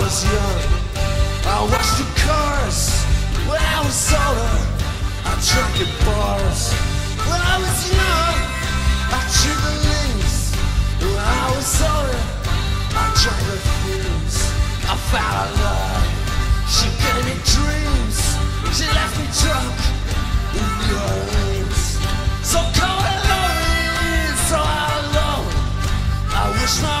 was young, I watched the cars. When I was older, I drank at bars. When I was young, I chewed the links. When I was older, I drank the fumes. I found a love, she gave me dreams. She left me drunk in New Orleans. So cold and lonely, so all alone. I wish my